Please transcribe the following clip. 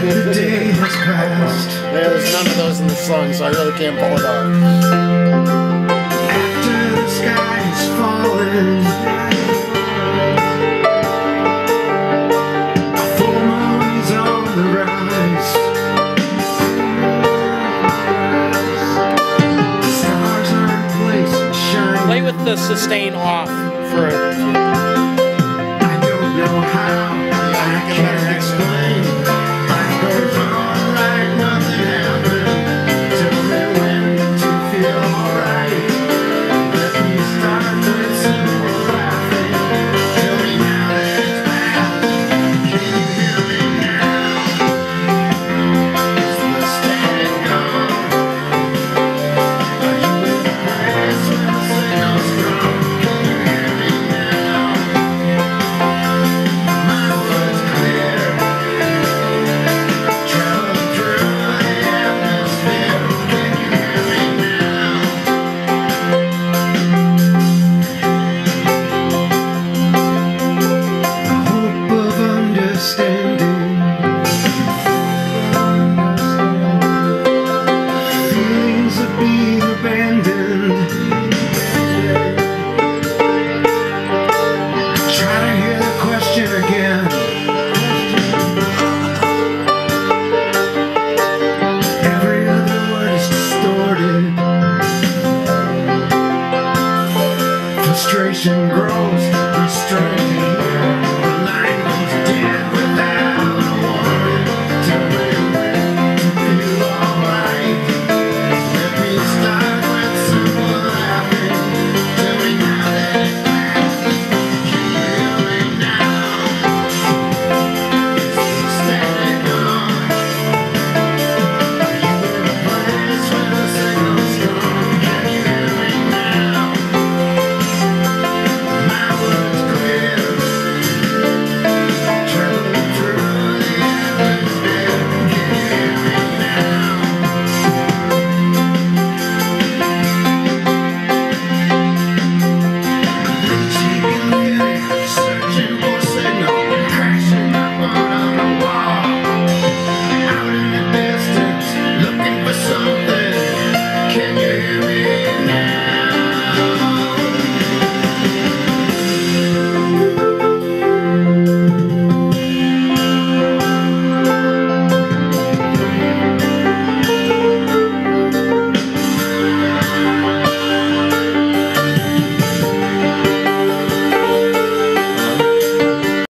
The day has passed. Yeah, there's none of those in the song, so I really can't pull it off. After the sky has fallen, a full moon's on the rise. The stars are in place and shining. Play with the sustain off.